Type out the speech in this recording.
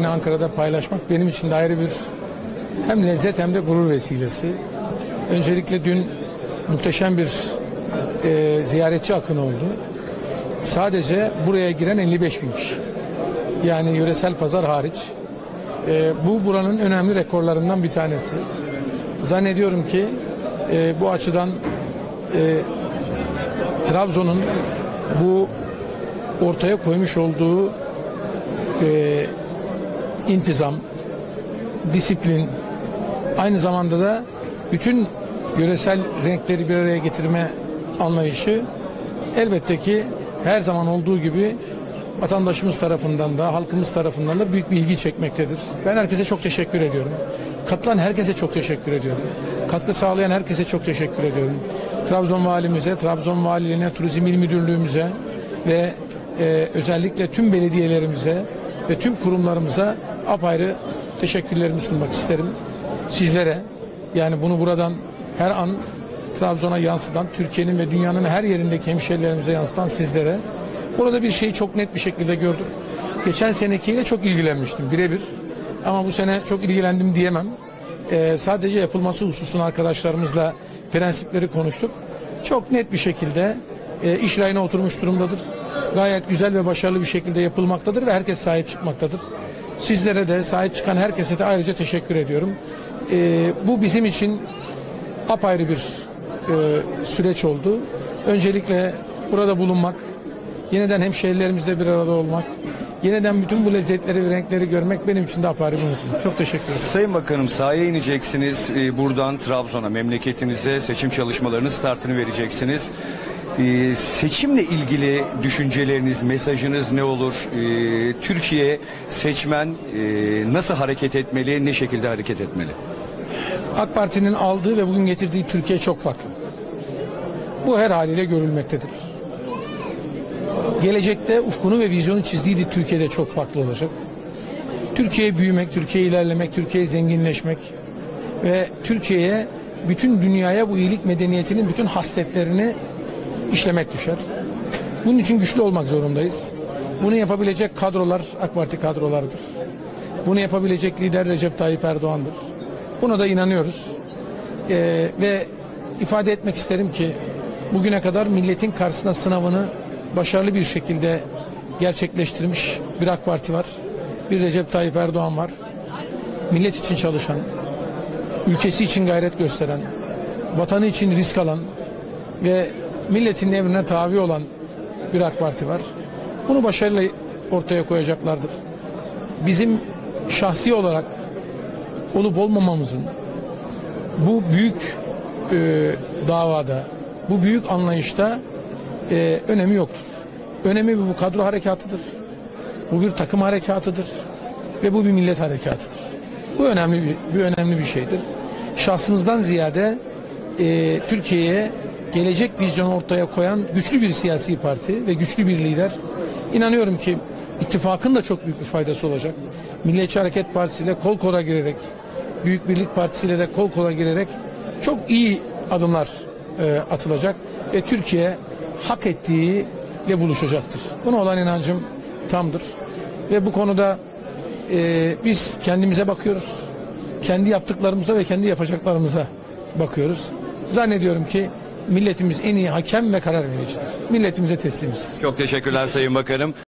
Ankara'da paylaşmak benim için de ayrı bir hem lezzet hem de gurur vesilesi. Öncelikle dün muhteşem bir ziyaretçi akını oldu. Sadece buraya giren 55 bin kişi. Yani yöresel pazar hariç. Bu buranın önemli rekorlarından bir tanesi. Zannediyorum ki bu açıdan Trabzon'un bu ortaya koymuş olduğu intizam, disiplin, aynı zamanda da bütün yöresel renkleri bir araya getirme anlayışı elbette ki her zaman olduğu gibi vatandaşımız tarafından da halkımız tarafından da büyük bir ilgi çekmektedir. Ben herkese çok teşekkür ediyorum. Katılan herkese çok teşekkür ediyorum. Katkı sağlayan herkese çok teşekkür ediyorum. Trabzon Valimize, Trabzon Valiliğine, Turizm İl Müdürlüğümüze ve özellikle tüm belediyelerimize ve tüm kurumlarımıza apayrı teşekkürlerimi sunmak isterim. Sizlere, yani bunu buradan her an Trabzon'a yansıtan, Türkiye'nin ve dünyanın her yerindeki hemşehrilerimize yansıtan sizlere. Burada bir şeyi çok net bir şekilde gördük. Geçen senekiyle çok ilgilenmiştim birebir. Ama bu sene çok ilgilendim diyemem. Sadece yapılması hususunu arkadaşlarımızla prensipleri konuştuk. Çok net bir şekilde iş rayına oturmuş durumdadır. Gayet güzel ve başarılı bir şekilde yapılmaktadır ve herkes sahip çıkmaktadır. Sizlere de sahip çıkan herkese de ayrıca teşekkür ediyorum. Bu bizim için apayrı bir süreç oldu. Öncelikle burada bulunmak, yeniden hemşehrilerimizle bir arada olmak, yeniden bütün bu lezzetleri ve renkleri görmek benim için de apayrı bir mutluluk. Çok teşekkür ederim. Sayın Bakanım, sahaya ineceksiniz. Buradan Trabzon'a, memleketinize seçim çalışmalarının startını vereceksiniz. Seçimle ilgili düşünceleriniz, mesajınız ne olur? Türkiye seçmen nasıl hareket etmeli, ne şekilde hareket etmeli? AK Parti'nin aldığı ve bugün getirdiği Türkiye çok farklı. Bu her haliyle görülmektedir. Gelecekte ufkunu ve vizyonu çizdiği Türkiye'de çok farklı olacak. Türkiye'ye büyümek, Türkiye'ye ilerlemek, Türkiye'ye zenginleşmek ve Türkiye'ye, bütün dünyaya bu iyilik medeniyetinin bütün hasletlerini işlemek düşer. Bunun için güçlü olmak zorundayız. Bunu yapabilecek kadrolar AK Parti kadrolarıdır. Bunu yapabilecek lider Recep Tayyip Erdoğan'dır. Buna da inanıyoruz. Ve ifade etmek isterim ki bugüne kadar milletin karşısına sınavını başarılı bir şekilde gerçekleştirmiş bir AK Parti var. Bir Recep Tayyip Erdoğan var. Millet için çalışan, ülkesi için gayret gösteren, vatanı için risk alan ve milletin emrine tabi olan bir AK Parti var. Bunu başarıyla ortaya koyacaklardır. Bizim şahsi olarak olup olmamamızın bu büyük davada, bu büyük anlayışta önemi yoktur. Önemi bu kadro harekatıdır. Bu bir takım harekatıdır. Ve bu bir millet harekatıdır. Bu önemli bir şeydir. Şahsımızdan ziyade Türkiye'ye gelecek vizyonu ortaya koyan güçlü bir siyasi parti ve güçlü bir lider. İnanıyorum ki ittifakın da çok büyük bir faydası olacak. Milliyetçi Hareket Partisi ile kol kola girerek, Büyük Birlik Partisi ile de kol kola girerek çok iyi adımlar atılacak ve Türkiye hak ettiğiyle buluşacaktır. Buna olan inancım tamdır. Ve bu konuda biz kendimize bakıyoruz. Kendi yaptıklarımıza ve kendi yapacaklarımıza bakıyoruz. Zannediyorum ki milletimiz en iyi hakem ve karar vericidir. Milletimize teslimiz. Çok teşekkürler Sayın Bakanım.